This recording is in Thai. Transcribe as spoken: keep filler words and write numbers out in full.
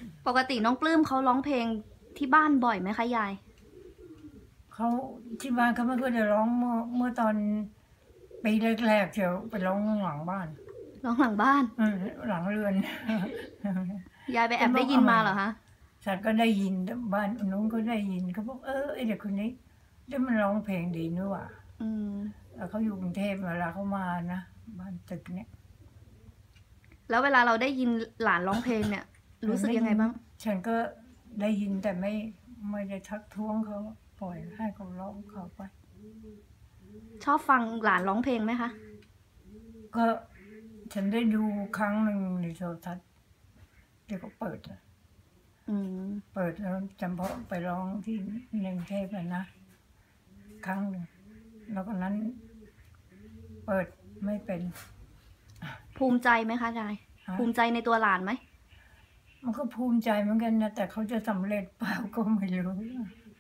ปกติน้องปลื้มเขาร้องเพลงที่บ้านบ่อยไหมคะยายเขาที่บ้านเขาไม่ค่อยจะร้องเมื่อเมื่อตอนปีแรกๆเชียวไปร้องหลังบ้านร้องหลังบ้านหลังเรือนยายไปแอบได้ยินมาเหรอคะฉันก็ได้ยินบ้านนู้นก็ได้ยินเขาบอกเออไอเด็กคนนี้ได้มันร้องเพลงดีนี่หว่าแล้วเขาอยู่กรุงเทพเวลาเขามานะบ้านตึกเนี่ยแล้วเวลาเราได้ยินหลานร้องเพลงเนี่ยรู้สึกยังไงบ้างฉันก็ได้ยินแต่ไม่ไม่ได้ทักท้วงเขาปล่อยให้เขาร้องเขาไปชอบฟังหลานร้องเพลงไหมคะก็ฉันได้ดูครั้งหนึ่งในโทรทัศน์ที่เขาเปิดอะเปิดแล้วจำเพาะไปร้องที่ในกรุงเทพนะครั้งหนึ่งแล้วก็นั้นเปิดไม่เป็นภูมิใจไหมคะยายภูมิใจในตัวหลานไหมมันก็ภูมิใจเหมือนกันนะแต่เขาจะสำเร็จเปล่าก็ไม่รู้